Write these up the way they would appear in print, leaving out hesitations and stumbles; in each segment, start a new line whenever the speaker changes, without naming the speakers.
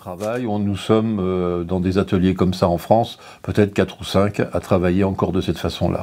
travail. Nous sommes dans des ateliers comme ça en France, peut-être 4 ou 5, à travailler encore de cette façon-là.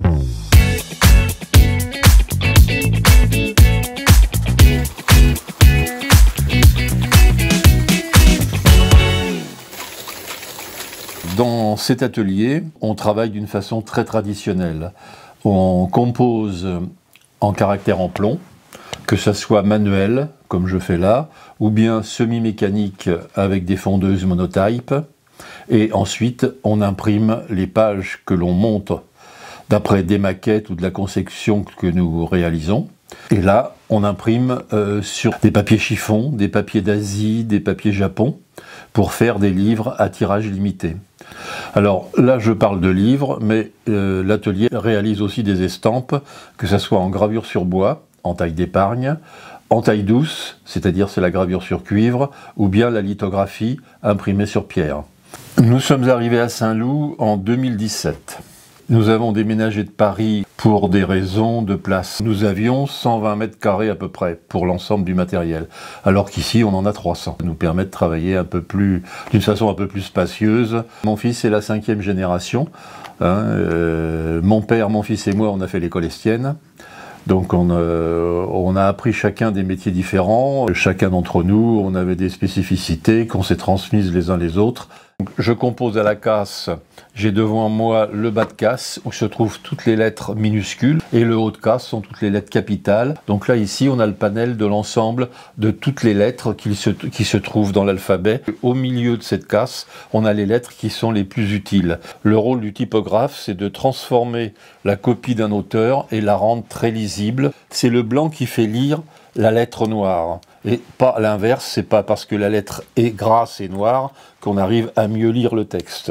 Dans cet atelier, on travaille d'une façon très traditionnelle. On compose en caractère en plomb, que ce soit manuel, comme je fais là, ou bien semi-mécanique avec des fondeuses monotype. Et ensuite, on imprime les pages que l'on monte d'après des maquettes ou de la conception que nous réalisons. Et là, on imprime sur des papiers chiffon, des papiers d'Asie, des papiers Japon, pour faire des livres à tirage limité. Alors là, je parle de livres, mais l'atelier réalise aussi des estampes, que ce soit en gravure sur bois, en taille d'épargne, en taille douce, c'est-à-dire c'est la gravure sur cuivre, ou bien la lithographie imprimée sur pierre. Nous sommes arrivés à Saint-Loup en 2017. Nous avons déménagé de Paris pour des raisons de place. Nous avions 120 mètres carrés à peu près pour l'ensemble du matériel, alors qu'ici on en a 300. Ça nous permet de travailler d'une façon un peu plus spacieuse. Mon fils est la 5e génération. Mon père, mon fils et moi, on a fait l'école Estienne. Donc on a appris chacun des métiers différents. Chacun d'entre nous, on avait des spécificités qu'on s'est transmises les uns les autres. Je compose à la casse, j'ai devant moi le bas de casse où se trouvent toutes les lettres minuscules et le haut de casse sont toutes les lettres capitales. Donc là ici on a le panel de l'ensemble de toutes les lettres qui se trouvent dans l'alphabet. Au milieu de cette casse, on a les lettres qui sont les plus utiles. Le rôle du typographe, c'est de transformer la copie d'un auteur et la rendre très lisible. C'est le blanc qui fait lire la lettre noire. Et pas l'inverse, c'est pas parce que la lettre est grasse et noire qu'on arrive à mieux lire le texte.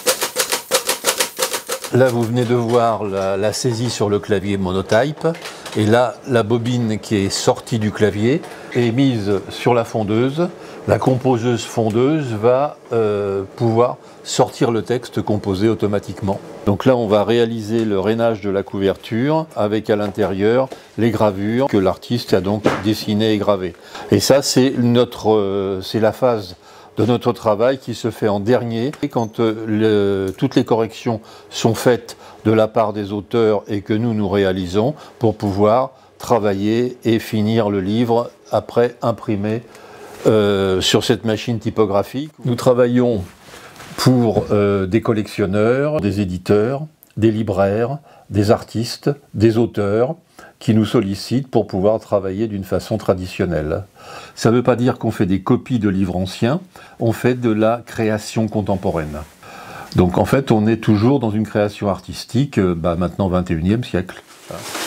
Là, vous venez de voir la saisie sur le clavier monotype. Et là, la bobine qui est sortie du clavier est mise sur la fondeuse. La composeuse fondeuse va pouvoir sortir le texte composé automatiquement. Donc là, on va réaliser le rainage de la couverture avec à l'intérieur les gravures que l'artiste a donc dessinées et gravées. Et ça, c'est la phase de notre travail qui se fait en dernier. Et quand toutes les corrections sont faites de la part des auteurs et que nous réalisons pour pouvoir travailler et finir le livre après imprimé sur cette machine typographique. Nous travaillons pour des collectionneurs, des éditeurs, des libraires, des artistes, des auteurs qui nous sollicitent pour pouvoir travailler d'une façon traditionnelle. Ça ne veut pas dire qu'on fait des copies de livres anciens, on fait de la création contemporaine. Donc en fait, on est toujours dans une création artistique, maintenant 21e siècle.